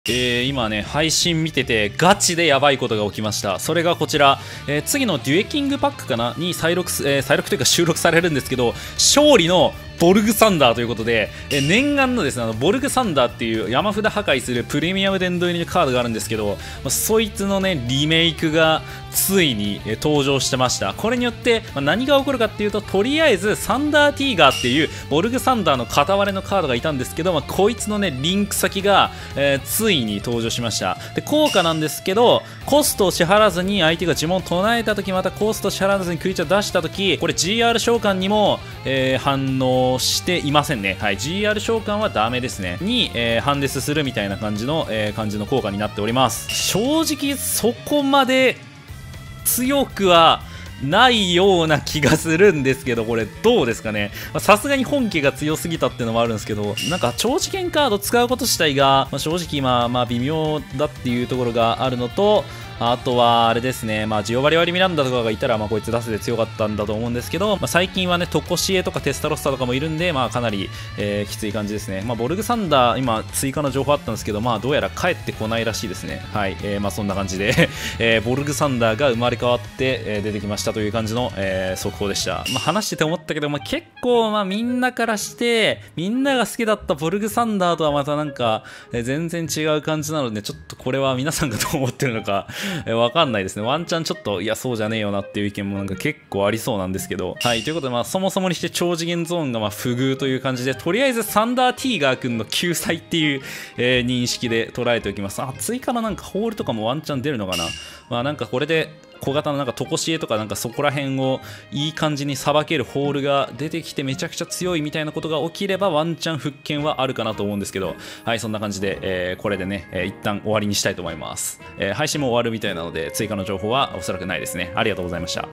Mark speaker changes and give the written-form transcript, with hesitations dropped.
Speaker 1: 今ね、配信見てて、ガチでやばいことが起きました。それがこちら、次のデュエキングパックかなに再録というか収録されるんですけど、勝利のボルグサンダーということで、念願のですね、ボルグサンダーっていう山札破壊するプレミアム殿堂入りのカードがあるんですけど、そいつのね、リメイクがついに登場してました。これによって、何が起こるかっていうと、とりあえずサンダーティーガーっていうボルグサンダーの片割れのカードがいたんですけど、こいつのね、リンク先が、ついに登場しました。で、効果なんですけど、コストを支払わずに相手が呪文を唱えた時、またコストを支払わずにクリーチャー出した時、これ GR 召喚にも、反応していませんね。はい、GR 召喚はダメですね。に、ハンデスするみたいな感じの効果になっております。正直そこまで強くはないような気がするんですけど、これどうですかね。さすがに本家が強すぎたっていうのもあるんですけど、なんか超次元カード使うこと自体が、正直今、微妙だっていうところがあるのと、あとはあれですね、ジオバリワリミランダとかがいたら、こいつ出せで強かったんだと思うんですけど、最近はね、トコシエとかテスタロッサとかもいるんで、かなり、きつい感じですね。ボルグサンダー、今、追加の情報あったんですけど、どうやら帰ってこないらしいですね。はい、そんな感じでボルグサンダーが生まれ変わって、出てきましたという感じの、速報でした。話してて思ったけど、結構、みんなからして、みんなが好きだったボルグサンダーとはまたなんか、全然違う感じなので、ちょっとこれは皆さんがどう思ってるのか、わかんないですね。ワンチャンちょっと、いや、そうじゃねえよなっていう意見もなんか結構ありそうなんですけど。はい、ということで、そもそもにして超次元ゾーンが不遇という感じで、とりあえずサンダーティーガー君の救済っていう、認識で捉えておきます。追加のなんかホールとかもワンチャン出るのかな。なんかこれで、小型のなんかトコシエとかなんかそこら辺をいい感じにさばけるホールが出てきてめちゃくちゃ強いみたいなことが起きればワンチャン復権はあるかなと思うんですけど、はい、そんな感じで、これでね、一旦終わりにしたいと思います。配信も終わるみたいなので追加の情報はおそらくないですね。ありがとうございました。